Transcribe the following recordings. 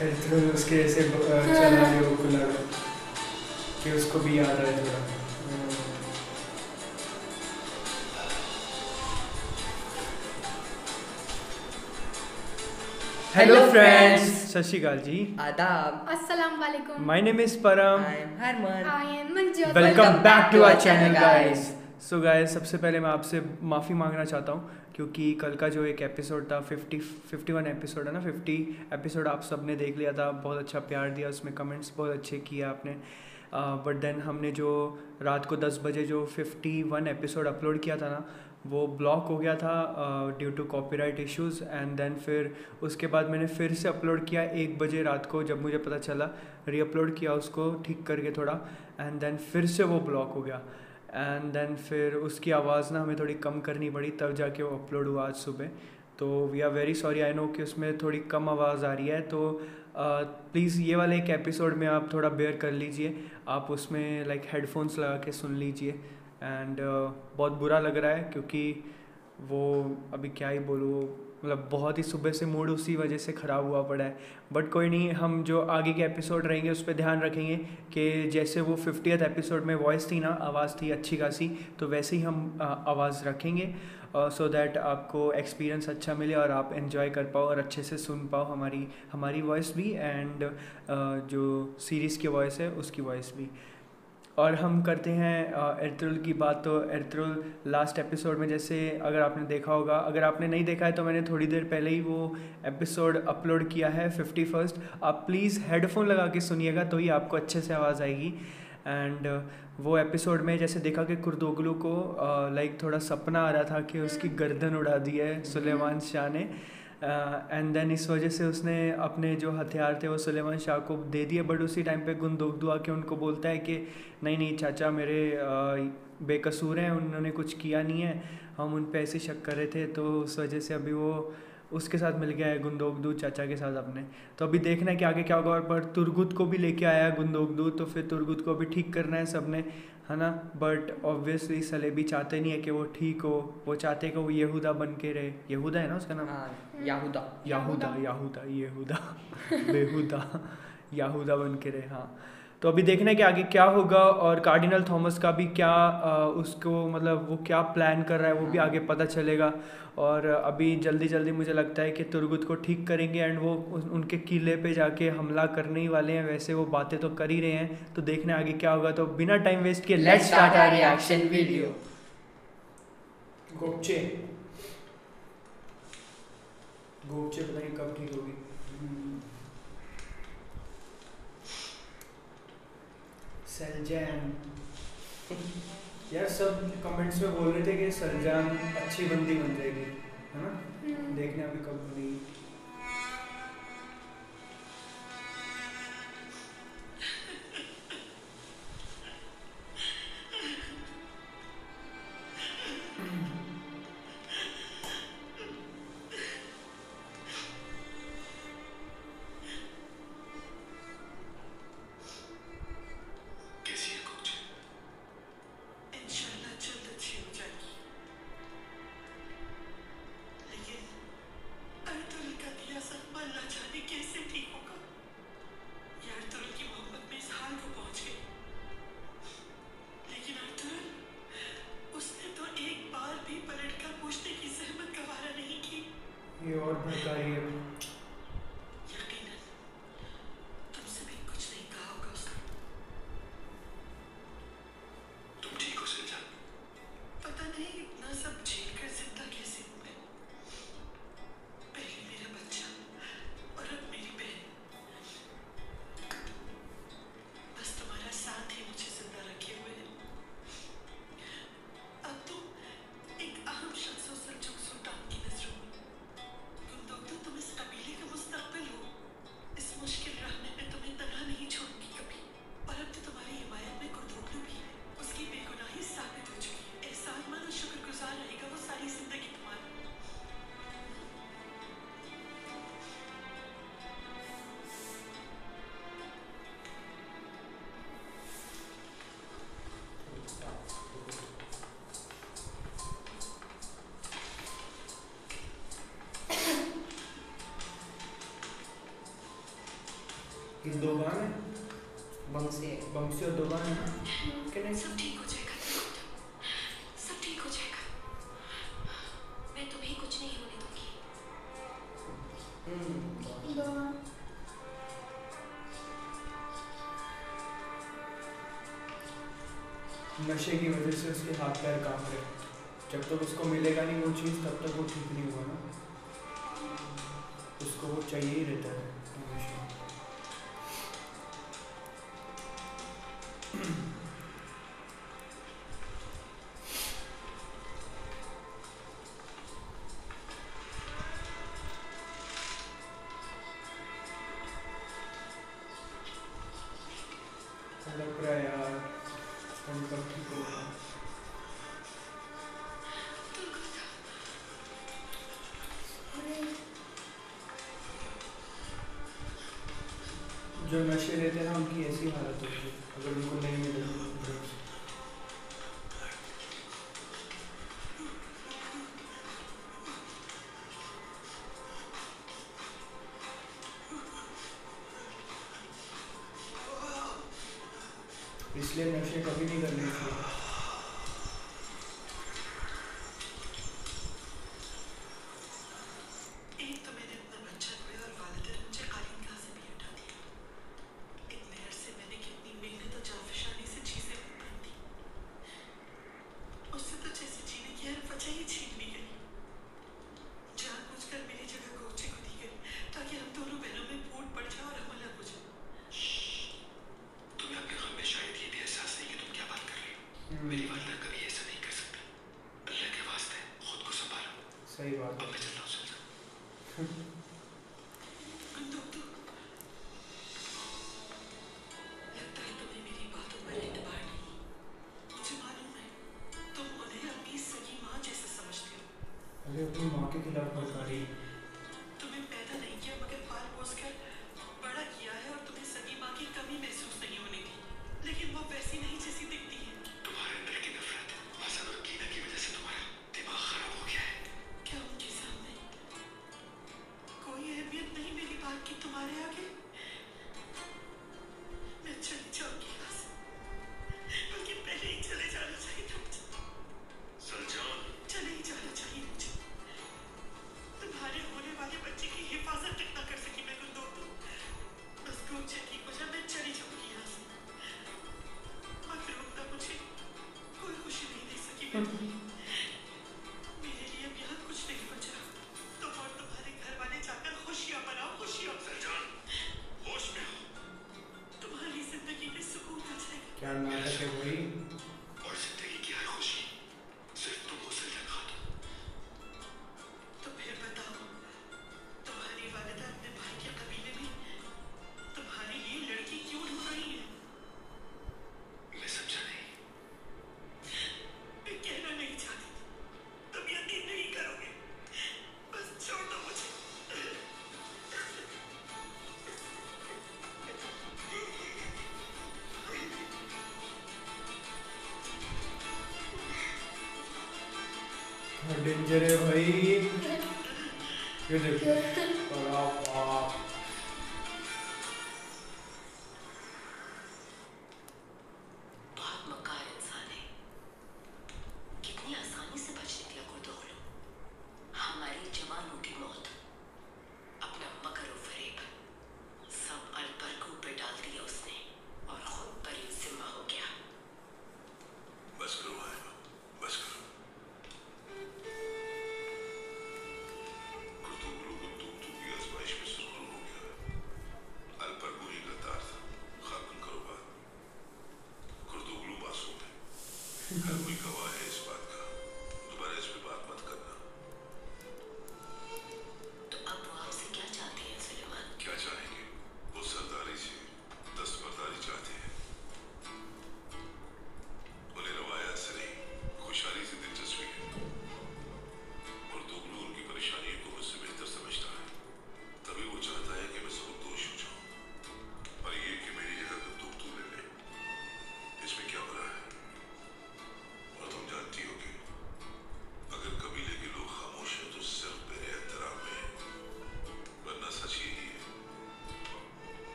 फिर तो उसके ऐसे चला रहे हो कुल्हाड़ कि उसको भी याद आए थोड़ा। हेलो फ्रेंड्स, सत श्री अकाल जी। आदाब। अस्सलाम वालेकुम। My name is Param. I am Harman. I am Manjot. Welcome back to our channel guys. Guys. So guys, सबसे पहले मैं आपसे माफ़ी मांगना चाहता हूँ क्योंकि कल का जो एक एपिसोड था 51 एपिसोड है ना, 50 एपिसोड आप सब ने देख लिया था, बहुत अच्छा प्यार दिया, उसमें कमेंट्स बहुत अच्छे किए आपने। बट देन हमने जो रात को 10 बजे जो 51 एपिसोड अपलोड किया था ना, वो ब्लॉक हो गया था due to copyright issues. And then फिर उसके बाद मैंने फिर से अपलोड किया 1 बजे रात को, जब मुझे पता चला रीअपलोड किया उसको ठीक करके थोड़ा, एंड देन फिर से वो ब्लॉक हो गया। एंड देन फिर उसकी आवाज़ ना हमें थोड़ी कम करनी पड़ी, तब जाके वो अपलोड हुआ आज सुबह। तो we are very sorry, I know कि उसमें थोड़ी कम आवाज़ आ रही है, तो प्लीज़ ये वाले एक एपिसोड में आप थोड़ा बेयर कर लीजिए। आप उसमें लाइक हेडफोन्स लगा के सुन लीजिए। एंड बहुत बुरा लग रहा है क्योंकि वो अभी क्या ही बोलूँ, मतलब बहुत ही सुबह से मूड उसी वजह से ख़राब हुआ पड़ा है। बट कोई नहीं, हम जो आगे के एपिसोड रहेंगे उस पर ध्यान रखेंगे कि जैसे वो 50th एपिसोड में वॉइस थी ना, आवाज़ थी अच्छी खासी, तो वैसे ही हम आवाज़ रखेंगे सो दैट आपको एक्सपीरियंस अच्छा मिले और आप एंजॉय कर पाओ और अच्छे से सुन पाओ हमारी वॉइस भी, एंड जो सीरीज़ की वॉइस है उसकी वॉइस भी। और हम करते हैं एर्तुगरुल की बात। तो एर्तुगरुल लास्ट एपिसोड में, जैसे अगर आपने देखा होगा, अगर आपने नहीं देखा है तो मैंने थोड़ी देर पहले ही वो एपिसोड अपलोड किया है 51st। आप प्लीज़ हेडफोन लगा के सुनिएगा तो ही आपको अच्छे से आवाज़ आएगी। एंड वो एपिसोड में जैसे देखा कि कुर्दोगलू को लाइक थोड़ा सपना आ रहा था कि उसकी गर्दन उड़ा दी है सुलेमान शाह ने, एंड देन इस वजह से उसने अपने जो हथियार थे वो सुलेमान शाह को दे दिए। बट उसी टाइम पे गुंदोगदू आके उनको बोलता है कि नहीं नहीं चाचा, मेरे बेकसूर हैं, उन्होंने कुछ किया नहीं है, हम उन पे ऐसे शक कर रहे थे। तो उस वजह से अभी वो उसके साथ मिल गया है, गुंदोगदू चाचा के साथ अपने। तो अभी देखना है कि आगे क्या होगा। और पर तुर्गुत को भी लेके आया है गुंदोगदू, तो फिर तुर्गुत को भी ठीक करना है सब ने, है ना। बट ऑब्वियसली सलेबी चाहते नहीं है कि वो ठीक हो, वो चाहते हैं कि वो यहूदा बन के रहे। यहूदा है ना उसका नाम? याहूदा याहूदा याहूदा यहूदा बेहुदा याहूदा बन के रहे, हाँ। तो अभी देखना है कि आगे क्या होगा, और कार्डिनल थॉमस का भी क्या उसको मतलब वो क्या प्लान कर रहा है वो भी आगे पता चलेगा। और अभी जल्दी जल्दी मुझे लगता है कि तुर्गुत को ठीक करेंगे, एंड वो उनके किले पे जाके हमला करने ही वाले हैं। वैसे वो बातें तो कर ही रहे हैं, तो देखना आगे क्या होगा। तो बिना टाइम वेस्ट किए let's start our reaction video. Gokce Gokce पता नहीं कब ठीक होगी। सलजान यार, सब कमेंट्स में बोल रहे थे कि सलजान अच्छी बंदी बन जाएगी, है ना। देखने अभी कब बनेगी। किस दोबान है? बमसे बमसी और दोबान है ना? कि नहीं? सब ठीक हो जाएगा, सब ठीक हो जाएगा। मैं तुम्हें कुछ नहीं होने दूंगी। नशे की वजह से उसके हाथ पैर कांप रहे। जब तक उसको मिलेगा नहीं वो चीज़ तब तक वो ठीक नहीं हुआ ना। उसको वो चाहिए ही रहता है हमेशा। लग रहा है यार हम कब ठीक होगा। जो नशे लेते हैं ना उनकी ऐसी हालत होती है अगर उनको नहीं मिले drugs। इसलिए नशे कभी नहीं करने चाहिए। एक तो मैंने अपना बच्चा खोया और वालिदैन मुझे कालीन कहाँ से भी हटा दिया। इतने अरसे मैंने कितनी मेहनत और जाफिशानी से चीजें बनाई थी, उससे तो जैसे जीने की हर वजह ही छीन ली गई। जानबूझकर मेरी जगह कोचे को दी गई ताकि हम दोनों बहनों में फूट पड़ जाए और हम अलग हो जाए। तुम्हें अपने गम में शायद ये भी एहसास नहीं कि तुम क्या बात कर रही हो। मेरी वालिदा कभी ऐसा नहीं कर सकती। अल्लाह के वास्ते खुद को संभालो। सही बात अब है। मैं चलता हूँ सुल्तान। लगता है तुम्हें मेरी बातों पर एतबार नहीं। मुझे मालूम है तुम उन्हें अपनी सगी माँ जैसा समझते हो। अरे अपनी माँ के खिलाफ भड़का रही है। तुम्हें पैदा नहीं किया मगर पाल पोस कर बड़ा किया है और तुम्हें सगी माँ की कमी महसूस नहीं होने दी, लेकिन वो वैसी नहीं जैसी दिखती है। तुम्हारे अंदर की नफरत, हसद और कीना की वजह से तुम्हारा दिमाग खराब हो गया है। क्या उनके सामने कोई अहमियत नहीं मेरी बात की तुम्हारे आगे? मैं चली जाऊंगी यहाँ से, बल्कि पहले ही चले जाना चाहिए था मुझे। सलजान, चले ही जाना चाहिए मुझे। तुम्हारे होने वाले बच्चे की हिफाजत तक ना कर सकी मैं कुछ दो तो बस कोचे ठीक हो जाए, मैं चली जाऊंगी यहाँ से। मत रोकना मुझे, कोई खुशी नहीं दे सकी मैं तुम्हें। मेरे लिए अब यहाँ कुछ नहीं बचा। तुम और तुम्हारे घर वाले जाकर खुशियाँ मनाओ, खुशियाँ। सलजान, होश में हो। तुम्हारी जिंदगी में सुकून आ जाएगा। क्या नाटक है वही। और जिंदगी की हर खुशी सिर्फ तुम हो सलजान खातून। तो फिर बताओ, तुम्हारी वालिदा अपने भाई के कबीले में तुम्हारे लिए लड़की क्यों ढूंढ रही है? मैं समझा नहीं। मैं कहना नहीं चाहती थी, तुम यकीन नहीं करोगे। बस छोड़ दो मुझे। क्या डेंजर है भाई। ये देखो बड़ा बाप। बहुत मक्कार इंसान है। कितनी आसानी से बच निकला गुर्दोगलो। हमारी जवानों की मौत, अपना मकर और फरेब सब अलबरकू पे डाल दिया उसने और खुद पर ही जिम्मा हो गया। बस करो भाई, बस करो। गुर्दोगलो को तुम की आजमाइश में सुनो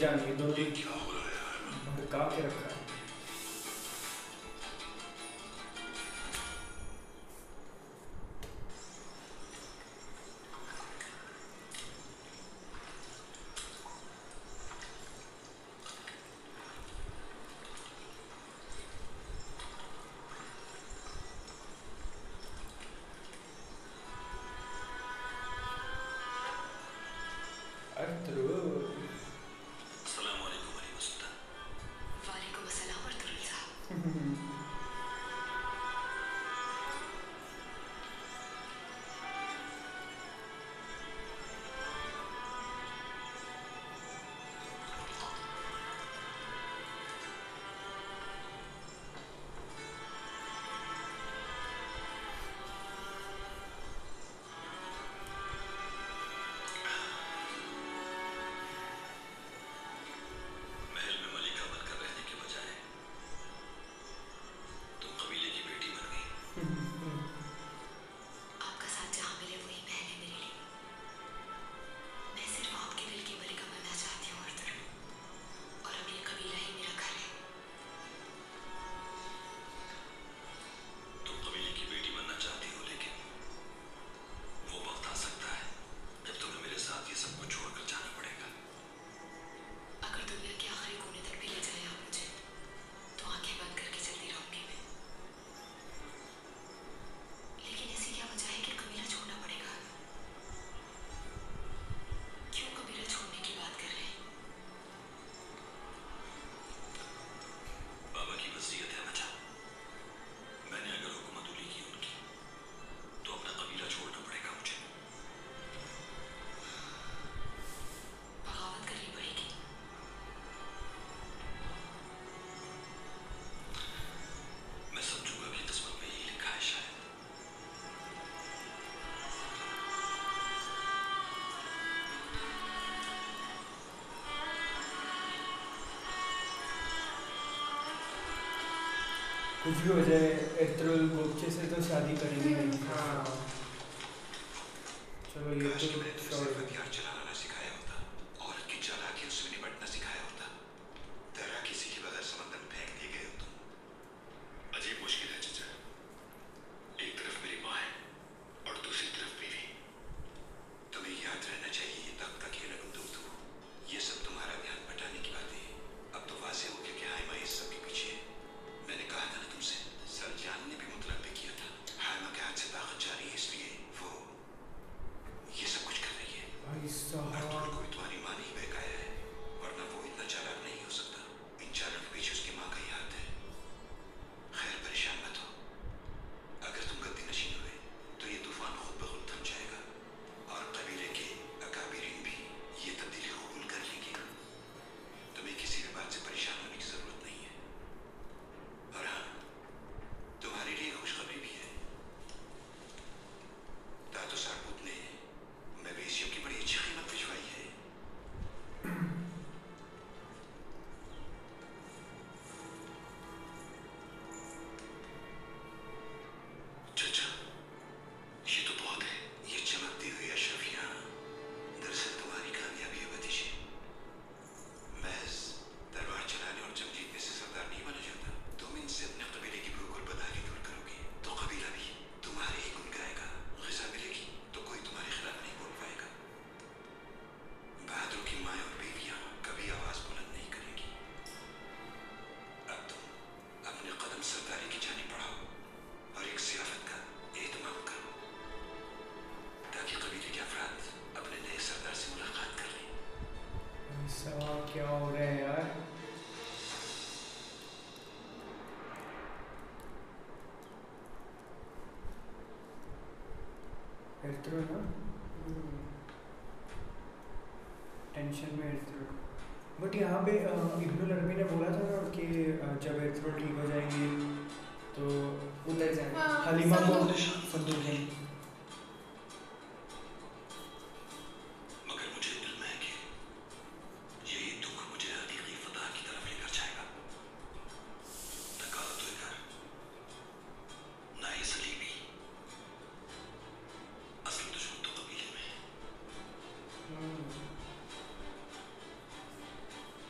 समझा नहीं, दोनों ये क्या हो रहा है यार? भड़का के रखा है। अस्सलाम वालेकुम अली मसूदा। वालेकुम अस्सलाम अर्तुगरुल साहब। महल में मलिका बनकर रहने के बजाय तुम कबीले की बेटी बन गई। आपका साथ जहाँ मिले वही महल है मेरे लिए। मैं सिर्फ आपके दिल की मलिका बनना चाहती हूँ अर्तुगरुल, और अब ये कबीला ही मेरा घर है। तुम कबीले की बेटी बनना चाहती हो, लेकिन वो वक्त आ सकता है जब तुम्हें मेरे साथ ये सब कुछ छोड़कर जाना पड़ेगा। अगर दुनिया के आखिरी कोने तक भी ले जाए आप मुझे, तो आंखें बंद करके चलती रहूंगी मैं। लेकिन ऐसी क्या वजह है कि कबीला छोड़ना पड़ेगा? क्यों कबीला छोड़ने की बात कर रहे हैं? बाबा की वसीयत है बच्चा। मैंने अगर हुकूमत उली की उनकी, तो अपना कबीला छोड़ना पड़ेगा मुझे। बगावत करनी पड़ेगी। मैं समझूंगा कि किस्मत में यही लिखा है शायद। कुछ भी हो जाए, एर्तुगरुल गोपचे से तो शादी करेंगे नहीं। हाँ। चलो ये काश कि मैंने तो तुम्हें सिर्फ हथियार चलाना ना सिखाया होता, औरत की चालाकियों से निपटना सिखाया होता। तैराकी सीखे बगैर समंदर में फेंक दिए गए हो तुम। अजीब मुश्किल है चचा। एक तरफ मेरी माँ है और दूसरी तरफ बीवी। तुम्हें याद रहना चाहिए, ये तब तक ये रकम तुम दो। ये सब तुम्हारा ध्यान बटाने की बातें हैं। अब तो वाज़ेह हो गया कि हाइमा इस सब के पीछे है। मैंने कहा था ना तुमसे, सरजान ने भी मुतलब भी किया था। हाइमा के हाथ से ताकत जा रही है, इसलिए वो ये सब कुछ कर रही है। भाई अर्तुगरुल साहब, को भी तुम्हारी माँ ने ही बहकाया है, वरना वो इतना चालाक नहीं हो सकता। इन चालों के पीछे उसकी माँ का ही हाथ है। खैर, परेशान मत हो। अगर तुम गद्दी नशीन हुए तो ये तूफान खुद ब खुद थम जाएगा, और कबीले के अकाबिरीन भी ये तब्दीली कबूल कर लेंगे। तुम्हें किसी भी बात से परेशान होने की जरूरत नहीं है। और हाँ, तुम्हारे लिए खुशखबरी भी है। दादो सारबूत ने मवेशियों की बड़ी अच्छी कीमत भिजवाई है। चचा, ये तो बहुत है। ये चमकती हुई अशरफियाँ दरअसल तुम्हारी कामयाबी है भतीजे। महज दरबार चलाने और जंग जीतने से सरदार नहीं बना जाता। तुम इनसे अपने कबीले की भूख और बदहाली दूर करोगे तो कबीला भी तुम्हारे ही गुण गाएगा। ग़िज़ा मिलेगी तो कोई तुम्हारे खिलाफ नहीं बोल पाएगा। बहादुर की माएँ और बीवियाँ कभी आवाज़ बुलंद नहीं करेंगी। अब तुम अपने कदम सरदारी की जानिब बढ़ाओ और एक ज़ियाफ़त का एहतमाम करो, ताकि कबीले के अफराद अपने नए सरदार से मुलाकात कर लें। भाई साहब क्या हो रहा है यार। एर्तुगरुल ना टेंशन में एर्तुगरुल। बट यहाँ पे इब्नुल अरबी ने बोला था ना कि जब एर्तुगरुल ठीक हो जाएंगे तो उधर जाना। हलीमा को संदूक। संदूक है। मगर मुझे इल्म है कि यही दुख मुझे हकीकी फतह की तरफ लेकर जाएगा। न काला तो घर, न ही सलीबी। असल दुश्मन तो कबीले में है।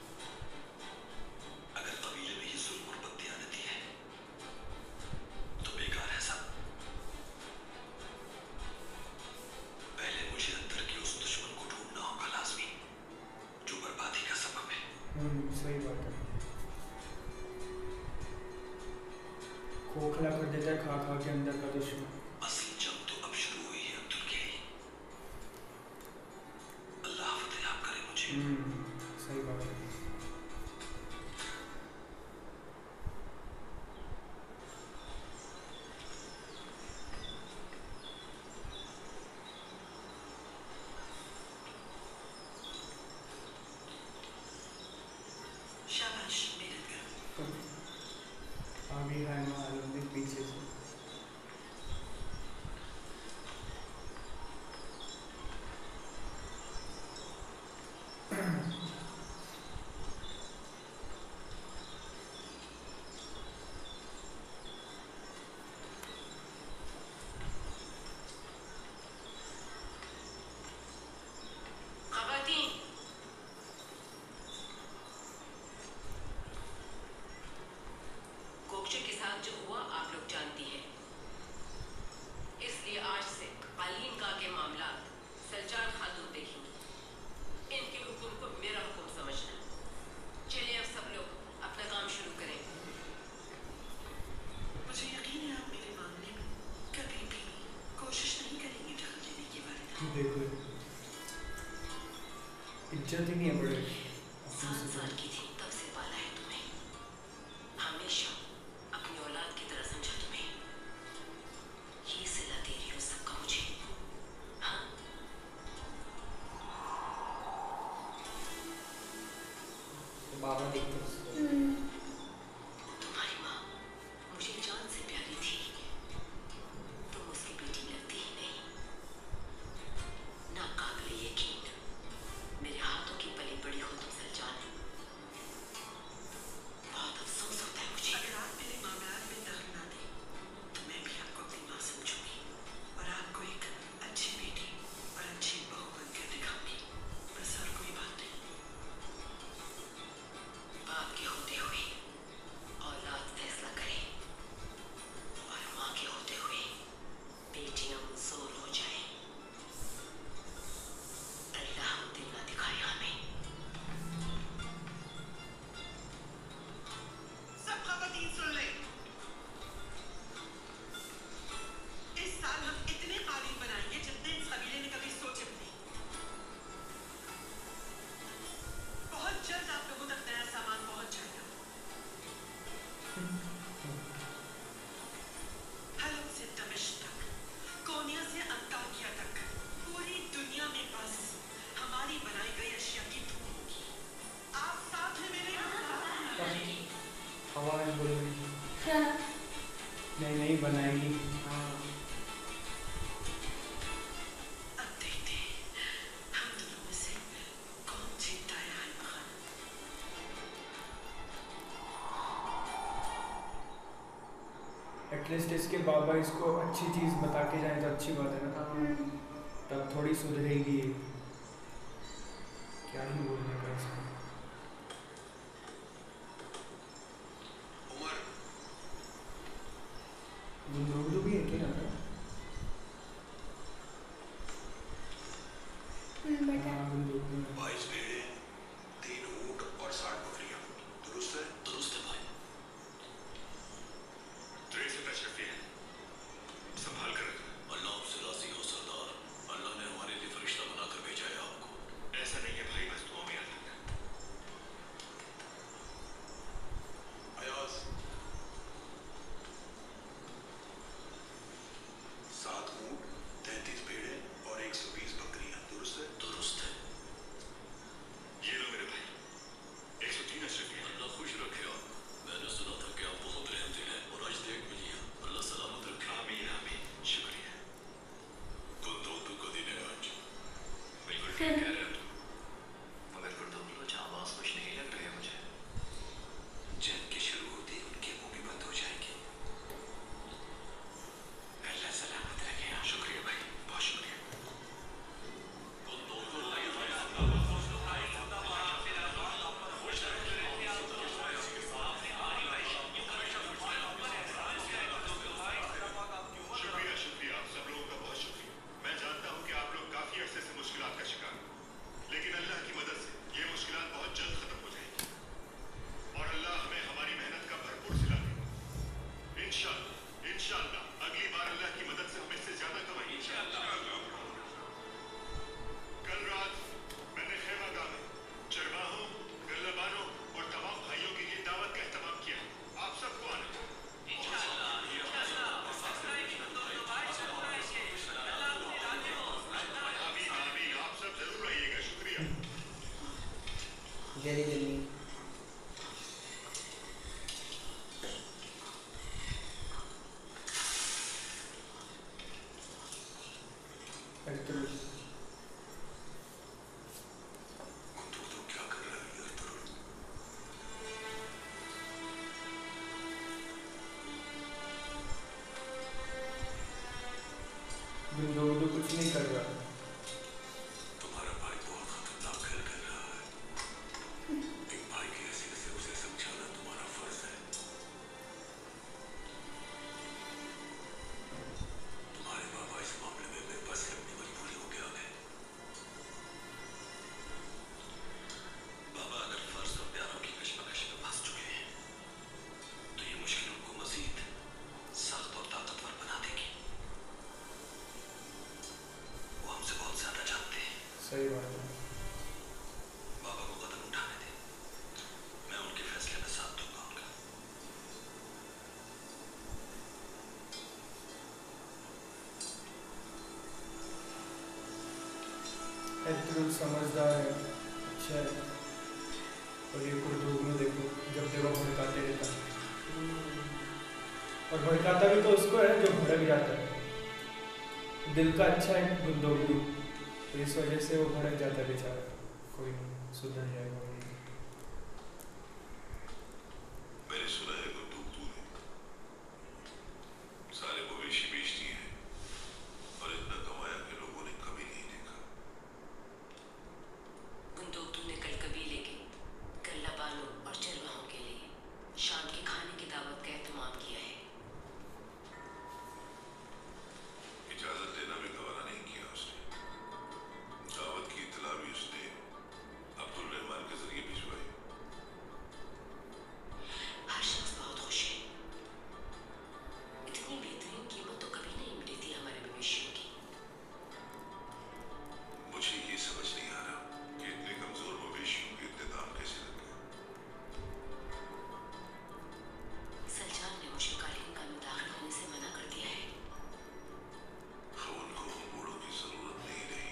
सही बात है। खोखला कर देता है खा खा के अंदर का दुश्मन। असली जंग तो अब शुरू हुई है अब्दुल के। अल्लाह फतेह करे मुझे। सही बात है। शाबाश मेहनत करो। आगे है मालूम भी पीछे से। खवातीन, कोकशे के साथ जो हुआ आप लोग जानती हैं, इसलिए आज से अलीन का के मामला सलजान खातून देखेंगी। इनके हुक्म को मेरा हुक्म समझना। चलिए अब सब लोग अपना काम शुरू करें। मुझे यकीन है आप मेरे मामले में कभी भी कोशिश नहीं करेंगे दखल देने के बारे में। देखो इज्जत ही नहीं है बड़े। 7 साल की थी तब से पाला है तुम्हें, हमेशा अपनी औलाद की तरह समझा तुम्हें। ये सिला दे रही हो सबका मुझे। हाँ, बाबा देखते हैं उसको। तुम्हारी माँ मुझे जान से प्यारी थी, तुम उसकी बेटी लगती ही नहीं। नाकाबिले यकीन, मेरे हाथों की पली बड़ी हो तुम सलजान। बहुत अफसोस होता है मुझे। अगर आप मेरे मामलात में दखल ना दें तो मैं भी आपको अपनी माँ समझूंगी और आपको एक अच्छी बेटी और अच्छी बहू बनकर दिखाऊंगी। बस और कोई बात नहीं। बाप के होते हुए औलाद फैसला करे और माँ के होते हुए बेटियां मंजूर हो जाए। अल्लाह दिन ना दिखाए हमें। सब खवातीन सुन लें। इस साल हम इतने कालीन बनाएंगे जितने इस कबीले ने कभी सोचे भी नहीं। बहुत जल्द आप लोगों तक नया सामान पहुंच जाएगा। हलब से दमिश्क तक, कोनिया से अंताकिया तक, पूरी दुनिया में बस हमारी बनाई गई अशिया की धूम होगी। आप साथ में मेरे आवाज बोलो नहीं बनाएगी। अब देखते हैं हम दोनों में से कौन जीतता है हाल बखान। एटलीस्ट इसके बाबा इसको अच्छी चीज़ बता के जाए तो अच्छी बात है ना। तब थोड़ी सुधरेगी ये। क्या ही बोलने का इसका। उमर उर्दू भी है क्या? हाँ, उर्दू भी है। 22 भेड़ें, 3 ऊंट और 60 बकरियां। दुरुस्त है? दुरुस्त है भाई। से तशरीफी है, संभाल कर रखना। अल्लाह आपसे राजी हो सरदार। अल्लाह ने हमारे लिए फरिश्ता बनाकर भेजा है आपको। ऐसा नहीं है भाई, बस दुआ में जल्दी जल्दी एक्चुअली तो क्या कर रहा है यार तरुण? गुंदोगलू कुछ नहीं कर रहा। तुम्हारा भाई बहुत खतरनाक खेल खेल रहा है। एक भाई की हैसियत से उसे समझाना तुम्हारा फर्ज है। तुम्हारे बाबा इस मामले में बेबस है, अपनी मजबूरी हो गया है। बाबा अगर फर्ज और प्यारों की कशमकश में फंस चुके हैं तो ये मुश्किल उनको मजीद सख्त और ताकतवर बना देगी। वो हमसे बहुत ज्यादा जानते हैं। सही बात है। बाबा को कदम उठाने दे, मैं उनके फैसले में साथ दूंगा उनका। एक्चुअली समझदार है, अच्छा है। और ये गुंदोगलू देखो, जब देखो भड़काते रहता है। और भड़काता भी तो उसको है जो भड़क जाता है। दिल का अच्छा है गुंदोगलू, तो इस वजह से वो भड़क जाता है बेचारा। कोई नहीं, सुधर जाएगा वो। मैंने सुना है गुंदोगलू ने सारे मवेशी बेच दिए हैं और इतना कमाया कि लोगों ने कभी नहीं देखा। गुंदोगलू ने कल कबीले के गल्लाबानों और चरवाहों के लिए शाम के खाने की दावत का एहतमाम किया है। इजाजत देना भी गवारा नहीं किया उसने। दावत की इत्तला भी उसने अब्दुल रहमान के जरिए भिजवाई। हर शख्स बहुत खुश है। इतनी बेहतरीन कीमत तो कभी नहीं मिली थी हमारे मवेशियों की। मुझे ये समझ नहीं आ रहा कि इतने कमजोर मवेशियों के इतने दाम कैसे लग गए। सलजान ने मुझे कालीन का में दाखिल होने से मना कर दिया है। उनको बूढ़ों की जरूरत नहीं रही।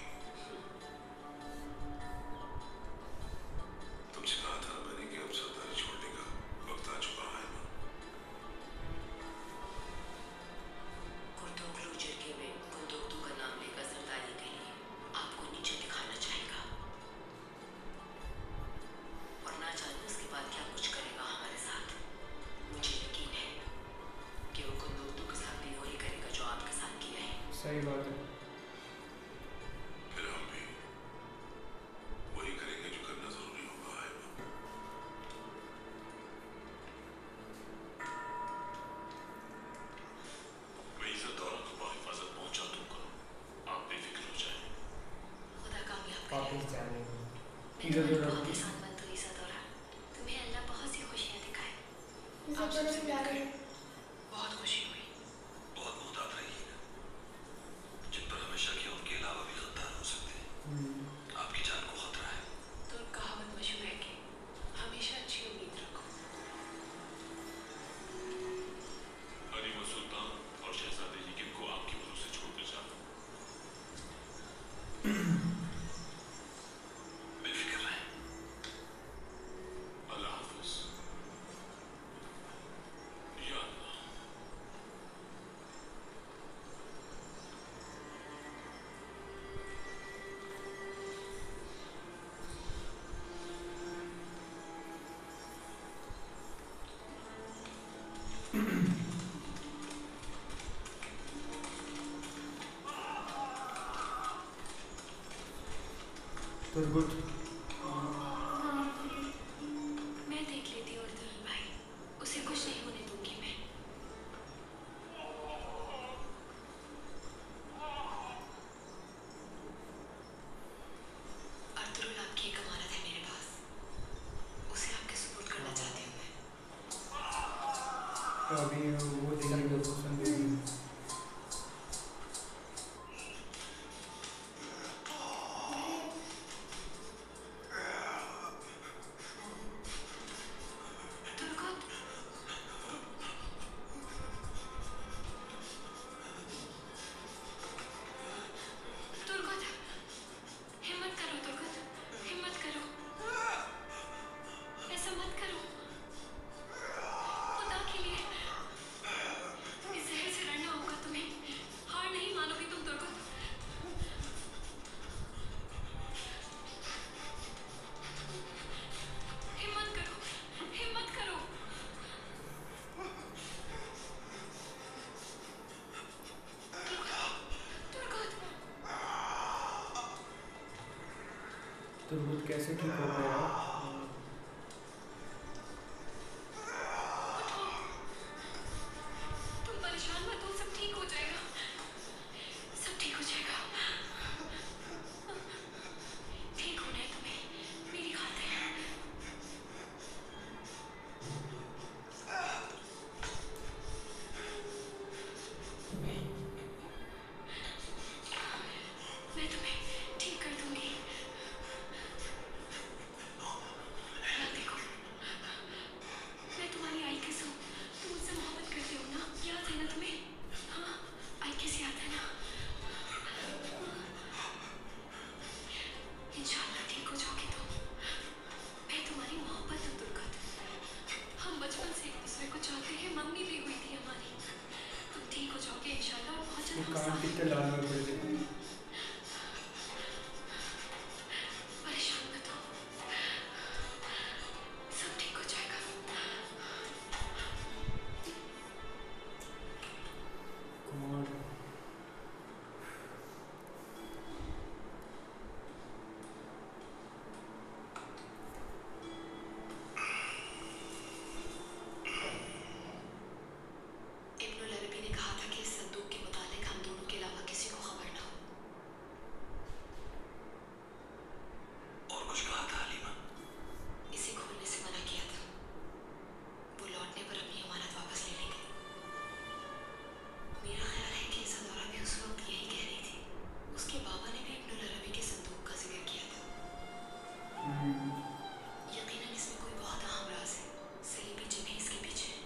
तुमसे कहा था मैंने कि अब सरदारी छोड़ने का वक्त आ चुका है। गुंदोगलू जरगे में गुंदोगलू का नाम लेकर सरदारी के लिए आपको नीचे दिखाना चाहेगा और ना जाने उसके बाद क्या कुछ करेगा हमारे साथ। मुझे यकीन है कि वो गुंदोगलू के साथ भी वही करेगा जो आपके साथ किया है। सही बात है। फिर हम भी वही करेंगे जो करना जरूरी होगा। है मैं इज्जत और को हिफाजत पहुंचा दूंगा, आप बेफिक्र हो जाएं। खुदा कामयाब करे। वापस जाने इधर तुम्हारी उधर बहुत एहसान मंद हुई सदौरा। तुम्हें अल्लाह बहुत सी खुशियाँ दिखाए। आप ज़रा सबसे बुला मिलकर रहे बहुत खुशी हुई। बहुत मोहतात रहिएगा। जिन पर हमेशा किया उनके अलावा भी गद्दार हो सकते हैं। आपकी जान को खतरा है। तो एक कहावत मशहूर है कि हमेशा अच्छी उम्मीद रखो। हरीम सुल्तान और शहजादे लेकिन को आपकी वजह से छोड़कर जाना। बेफिक्र रहें। अल्लाह हाफिज। या अल्लाह। तुरगुट मैं देख लेती हूँ अर्तुगरुल भाई, उसे कुछ नहीं होने दूंगी मैं। अर्तुगरुल आपकी एक अमानत है मेरे पास, उसे आपके सुपुर्द करना चाहती हूँ मैं। तो अभी वो देखेंगे उसको संदेश। तुर्गुत, तुर्गुत, हिम्मत करो तुर्गुत, हिम्मत करो। मूड कैसे ठीक हो गया यार? तुम परेशान मत हो, सब ठीक हो जाएगा, सब ठीक हो जाएगा। ठीक होना है तुम्हें, मेरी खातिर। मैं तुम्हें ठीक कर दूंगी। यार देखो, मैं तुम्हारी आई किस हूँ, तुम मुझसे मोहब्बत करते हो ना, याद है ना तुम्हें? हाँ, आई किस याद है ना? इंशाल्लाह ठीक हो जाओगे तुम। मैं तुम्हारी मोहब्बत हूँ दुर्गत। हम बचपन से एक दूसरे को चाहते हैं, मम्मी भी हुई थी हमारी। तुम ठीक हो जाओगे इंशाल्लाह, और बहुत ये जल्द हम कान साथ कितने लाल में पड़ गए। परेशान मत हो, सब ठीक हो जाएगा। कौन? इब्नुल अरबी ने कहा था कि इस संदूक के मुतालिक हम दोनों के अलावा किसी को खबर ना हो। और कुछ कहा था हलीमा? इसे खोलने से मना किया था। वो लौटने पर अपनी अमानत वापस ले लेंगे। मेरा ख्याल है कि इज़ादौरा भी उस वक्त यही कह रही थी। उसके बाबा ने भी इब्नुल अरबी के संदूक का जिक्र किया था। यकीनन इसमें कोई बहुत अहम राज है, सलीबी जिन्हें इसके पीछे है।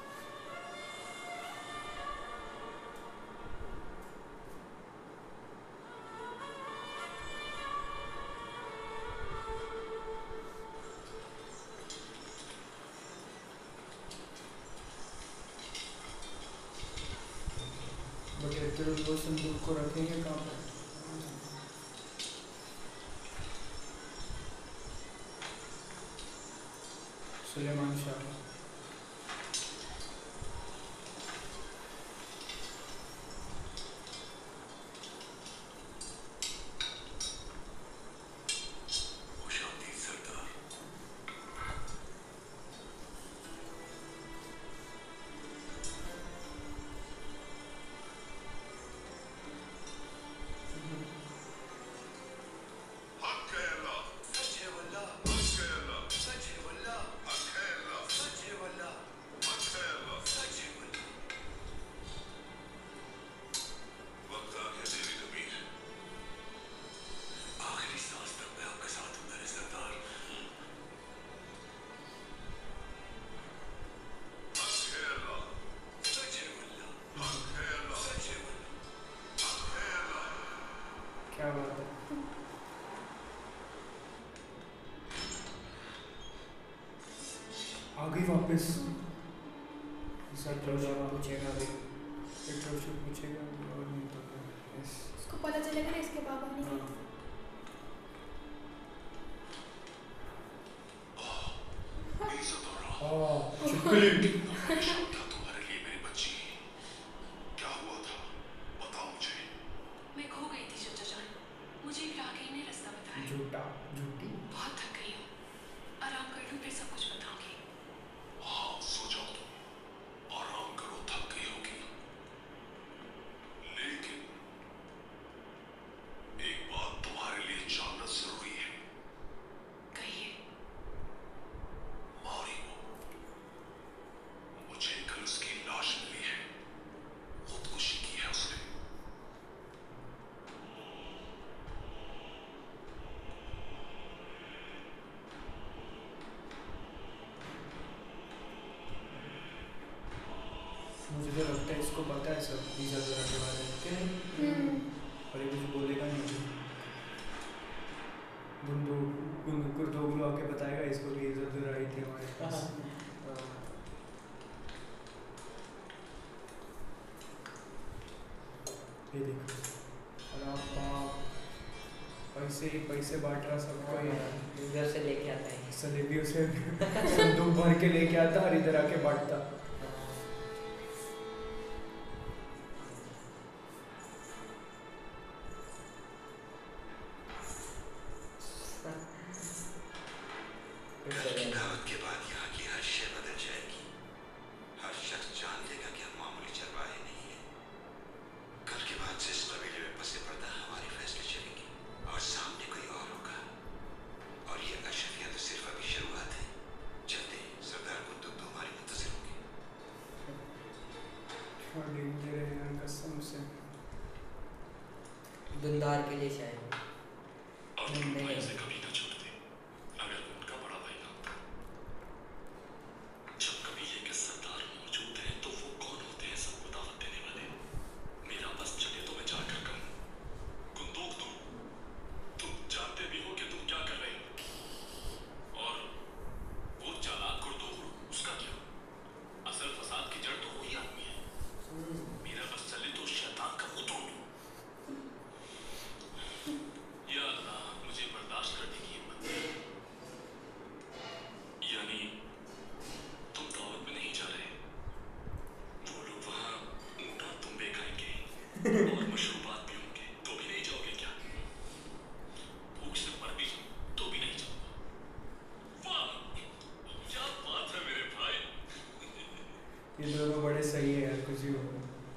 बट तेरे वो संदूक को रखेंगे कहाँ पर? सुलेमान शाह। खुशामदीद सरदार। हक है अल्लाह, सच है वल्लाह, हक है अल्लाह, सच है वल्लाह, हक है अल्लाह, सच है वल्लाह, हक है अल्लाह, सच है वल्लाह। वक्त आ गया देवी कबीर, आखिरी सांस तक मैं आपके साथ हूँ मेरे सरदार। हक है अल्लाह, सच है वल्लाह, हक है अल्लाह, सच है वल्लाह, हक है अल्लाह। क्या बात है? आ गई वापस। पेट्रोल पूछेगा अभी। पेट्रोल से पूछेगा और नहीं तो यस। उसको पता चलेगा ना इसके बाबा ने हाँ। इज़ादौरा, छिपकली। परेशान था तुम्हारे लिए मेरी बच्ची। क्या हुआ था? बताओ मुझे। मैं खो गई थी चचा जान, मुझे एक राहगीर ने रास्ता बताया। झूठा झूठी। बहुत थक गई हूँ, आराम कर लूँ फिर सब कुछ बताऊंगी। हाँ, सो जाओ तुम, आराम करो, थक गई होगी। लेकिन एक बात तुम्हारे लिए जानना जरूरी है। कहिए। मौरी को मुझे कल उसकी लाश मिली है, खुदकुशी की है उसने। मुझे तो लगता है इसको पता है सब इज़ादौरा के बारे में, क्या नहीं? और ये कुछ बोलेगा नहीं अभी। कुर्दोगलू आके बताएगा इसको कि इज़ादौरा आई थी हमारे पास। ये देखो, और आप पैसे ही पैसे बांट रहा सबको यार। इधर से लेके आता है। सलेबियों से संदूक भर के लेके आता और इधर आके बांटता। ये दोनों बड़े सही है यार, कुछ भी हो।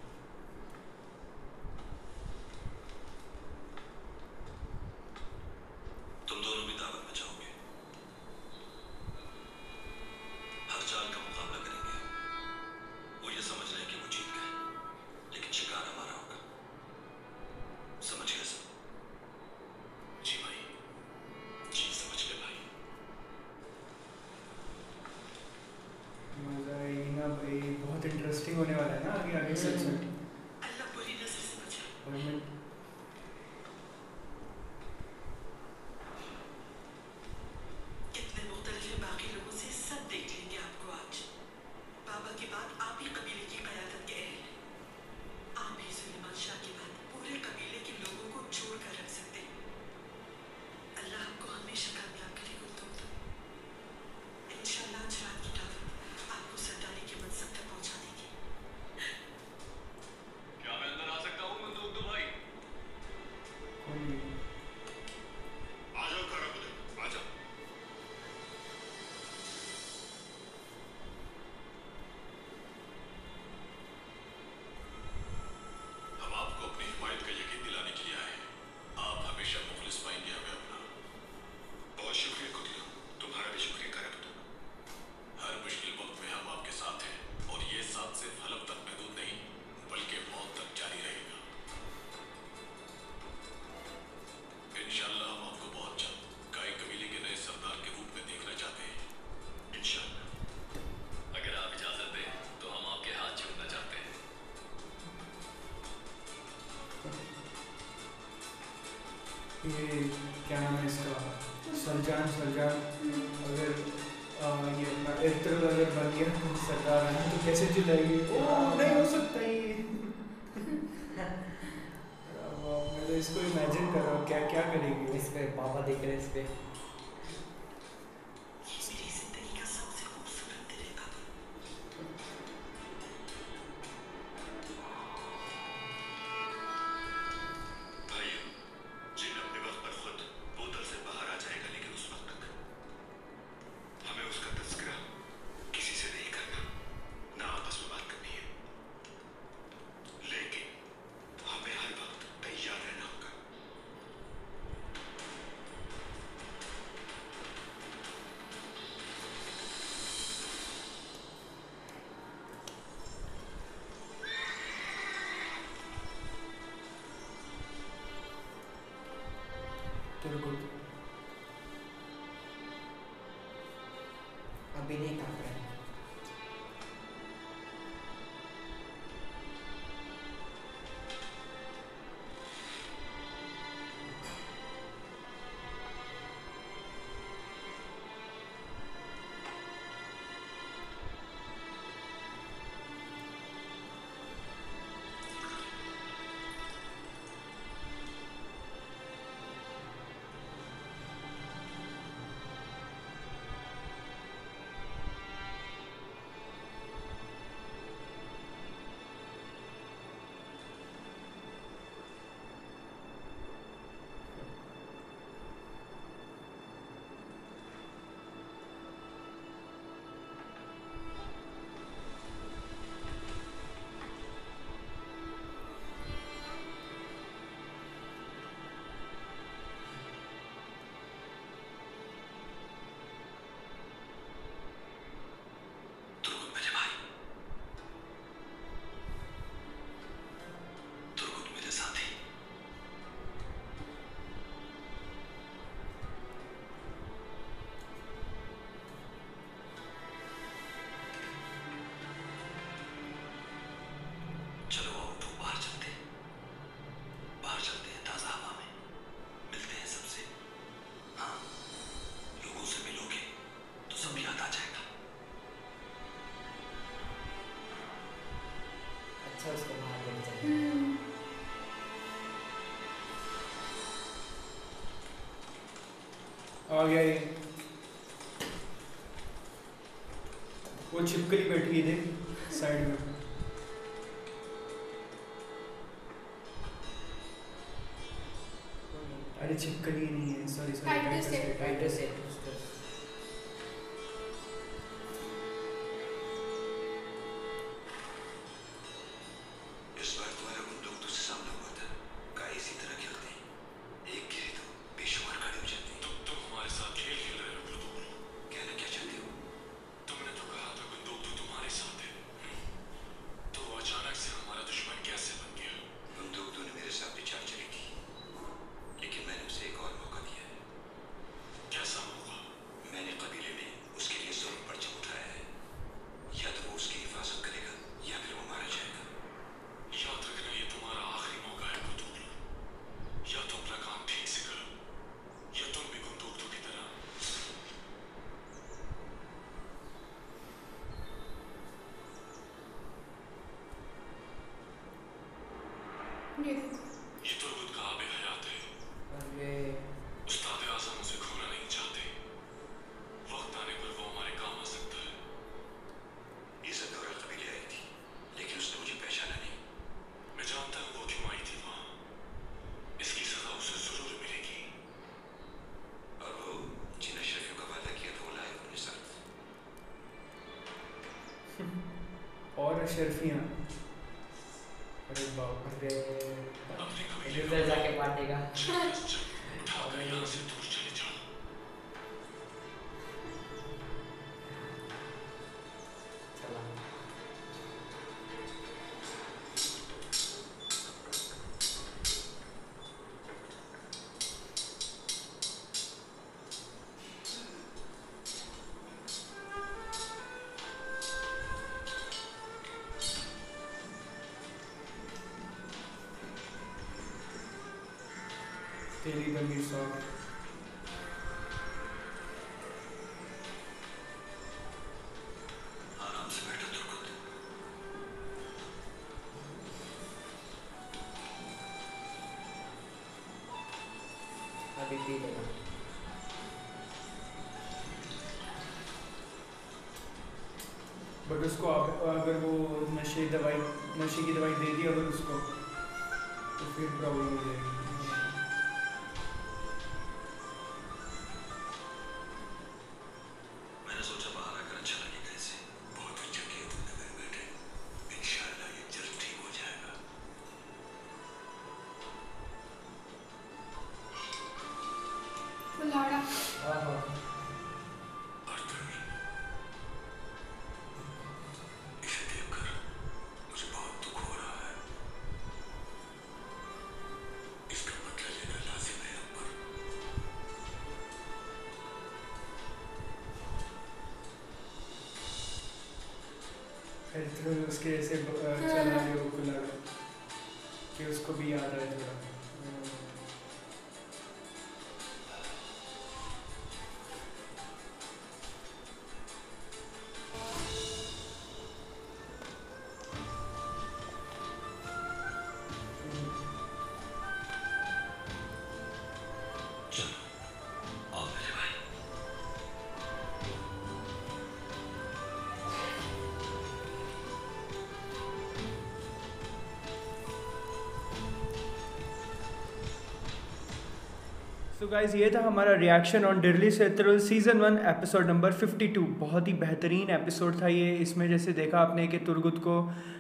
तुम दोनों भी दावत में जाओगे, हर चाल का मुकाबला करेंगे। वो ये समझ रहे हैं कि वो जीत गए, लेकिन शिकार हमारा होगा। समझ गए सब? जी भाई, जी समझ गए भाई। मजा आएगी ना भाई, बहुत इंटरेस्टिंग होने वाला है ना आगे आगे सच में। अल्लाह बुरी नजर से बचाए। और मैं कितने मुख्तलिफ हैं बाकी लोगों से, सब देख लेंगे आपको आज। बाबा के बाद आप ही कबीले की क़यादत के अहल हैं। आप ही सुलेमान शाह के बाद पूरे कबीले के लोगों को जोड़ कर रख सकते हैं। अल्लाह आपको हमेशा कामयाब करे गुलतों। इंशाअल्लाह आज रात की दावत आपको सरदारी के मनसब तक पहुंचा देगी। क्या मैं अंदर आ सकता हूँ मंदूक भाई? कौन है? आ जाओ कराबुदे, आ जाओ। हम आपको अपनी हिमायत का यकीन दिलाने के लिए आए हैं। आप हमेशा मुखलिस पाएंगे हमें अपना। बहुत शुक्रिया कुतलू, तुम्हारा भी शुक्रिया कराबुदे। हर मुश्किल वक्त में हम आपके साथ हैं, और ये साथ सिर्फ हलफ तक महदूद नहीं, बल्कि मौत तक जारी रहेगा। इंशाअल्लाह हम आपको बहुत जल्द गाय कबीले के नए सरदार के रूप में देखना चाहते हैं। इंशाअल्लाह। अगर आप इजाजत दें तो हम आपके हाथ चूमना चाहते हैं। ये क्या नाम है इसका, सरजान। सरजान अगर ये अपना इर्तुल अगर बन गया सरदार है ना, तो कैसे चिल्लाएगी? ओ नहीं हो सकता ये। मैं तो इसको इमेजिन कर रहा हूँ क्या क्या करेगी। इस पे पापा दिख रहे हैं इस पे। मेरी जिंदगी का सबसे खूबसूरत दिन है बाबा। भाइयों, जिन अपने वक्त पर खुद बोतल से बाहर आ जाएगा, लेकिन उस वक्त तक हमें उसका तज़किरा किसी से नहीं करना, ना आपस में बात करनी है। लेकिन हमें हर वक्त तैयार रहना होगा। तुर्गुत अभी नहीं काट रहे हैं। तुर्गुत मेरे भाई, तुर्गुत मेरे साथी। चलो आओ, उठो, बाहर चलते हैं। बाहर चलते हैं, ताज़ा हवा में मिलते हैं सबसे। हाँ, लोगों से मिलोगे तो सब याद आ जाएगा। अच्छा उसको बाहर लेके चले। आ गया ये। वो छिपकली बैठी है देख साइड में। अरे छिपकली नहीं है, सॉरी सॉरी। टाइटस है। टाइटस है। ये देखो ये तुर्गुत का आबे हयात है। अरे उस्ताद आज़म उसे खोना नहीं चाहते। वक्त आने पर वो हमारे काम आ सकता है। ये ज़रूरत कबीले आई थी, लेकिन उसने मुझे पहचाना नहीं। मैं जानता हूँ वो क्यों आई थी वहाँ। इसकी सजा उसे जरूर मिलेगी। और वो जिन अशरफियों का वादा किया था वो लाए अपने साथ। और अशरफियाँ, अरे बाप रे। अपने कबीले उधर जाके बांटेगा। उठाकर यहाँ से दूर चले जाओ। चला तेरी गंभीर सॉन्ग। आराम से बैठो तुर्गुत। अभी पी लेगा। बट उसको अगर वो नशे की दवाई दे दी अगर उसको, तो फिर प्रॉब्लम हो जाएगी। मैंने सोचा बाहर आकर अच्छा लगेगा इसे। बहुत अच्छा किया तुमने घर बैठे। इंशाल्लाह ये जल्द ठीक हो जाएगा। कुल्हाड़ा। आहा आर्थर, इसे देखकर मुझे बहुत दुख हो रहा है। इसका बदला लेना लाजिम है हम पर। फिर तो उसके ऐसे चला गया वो कुल्हाड़ा कि उसको भी याद आया थोड़ा। चलो आओ मेरे भाई। सो गाइज ये था हमारा रिएक्शन ऑन डिडली सेंट्रल सीज़न 1 एपिसोड नंबर 52। बहुत ही बेहतरीन एपिसोड था ये। इसमें जैसे देखा आपने कि तुर्गुत को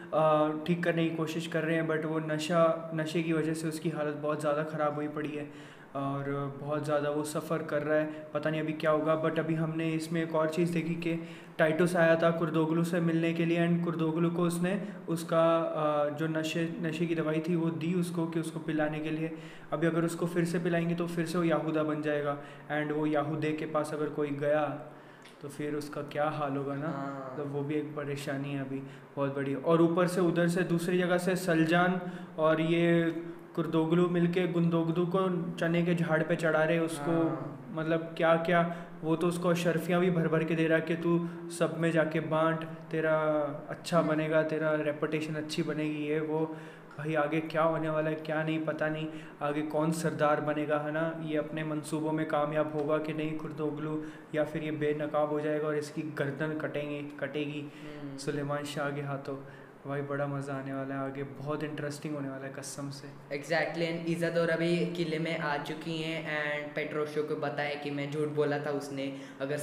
ठीक करने की कोशिश कर रहे हैं, बट वो नशे की वजह से उसकी हालत बहुत ज़्यादा ख़राब हुई पड़ी है और बहुत ज़्यादा वो सफ़र कर रहा है। पता नहीं अभी क्या होगा। बट अभी हमने इसमें एक और चीज़ देखी कि टाइटस आया था कुर्दोगलू से मिलने के लिए एंड कुर्दोगलू को उसने उसका जो नशे की दवाई थी वो दी उसको कि उसको पिलाने के लिए। अभी अगर उसको फिर से पिलाएंगे तो फिर से वो याहूदा बन जाएगा एंड वो याहूदे के पास अगर कोई गया तो फिर उसका क्या हाल होगा ना। हाँ। तो वो भी एक परेशानी है अभी बहुत बड़ी। और ऊपर से उधर से दूसरी जगह से सलजान और ये कुर्दोगलू मिलके गुंदोगदू को चने के झाड़ पे चढ़ा रहे उसको। हाँ। मतलब क्या क्या, वो तो उसको अशरफियाँ भी भर भर के दे रहा है कि तू सब में जाके बांट, तेरा अच्छा बनेगा, तेरा रेपुटेशन अच्छी बनेगी। ये वो भाई आगे क्या होने वाला है क्या नहीं पता नहीं। आगे कौन सरदार बनेगा है ना, ये अपने मंसूबों में कामयाब होगा कि नहीं कुर्दोगलू, या फिर ये बेनकाब हो जाएगा और इसकी गर्दन कटेगी सुलेमान शाह के हाथों। भाई बड़ा मज़ा आने वाला है आगे, बहुत इंटरेस्टिंग होने वाला है कसम से। एग्जैक्टली। एंड इज़्ज़त और अभी किले में आ चुकी हैं एंड पेट्रोशियो को बताया कि मैं झूठ बोला था। उसने अगर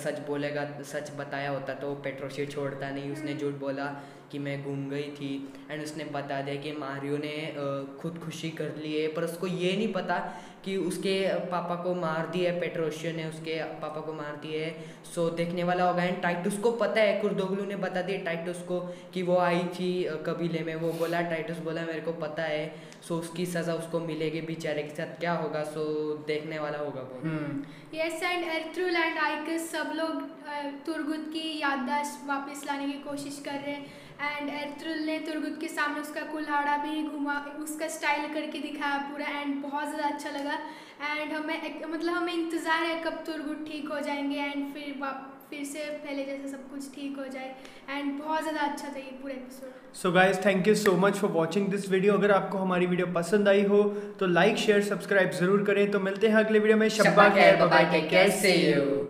सच बताया होता तो पेट्रोशियो छोड़ता नहीं। उसने झूठ बोला कि मैं घूम गई थी एंड उसने बता दिया कि मारियो ने खुदकुशी कर ली है, पर उसको ये नहीं पता कि उसके पापा को मार दिया है। पेट्रोशियो ने उसके पापा को मार दिया है। सो देखने वाला होगा। एंड टाइटस को पता है, कुर्दोगलू ने बता दिया टाइटस को कि वो आई थी कबीले में। वो बोला, टाइटस बोला मेरे को पता है। सो उसकी सज़ा उसको मिलेगी। बेचारे के साथ क्या होगा सो देखने वाला होगा वो। Yes and Ertugrul and Aykiz सब लोग तुर्गुत की याददाश्त वापस लाने की कोशिश कर रहे हैं। एंड एर्थ्रुल ने तुर्गुत के सामने उसका कुल्हाड़ा भी घुमा, उसका स्टाइल करके दिखाया पूरा एंड बहुत ज़्यादा अच्छा लगा। एंड हमें इंतज़ार है कब तुर्गुत ठीक हो जाएंगे एंड फिर से पहले जैसा सब कुछ ठीक हो जाए। एंड बहुत ज़्यादा अच्छा था ये पूरा episode. So guys thank you so much for watching this video. अगर आपको हमारी वीडियो पसंद आई हो तो लाइक शेयर सब्सक्राइब जरूर करें। तो मिलते हैं अगले वीडियो में। शब्बा खैर, bye bye, take care, see you.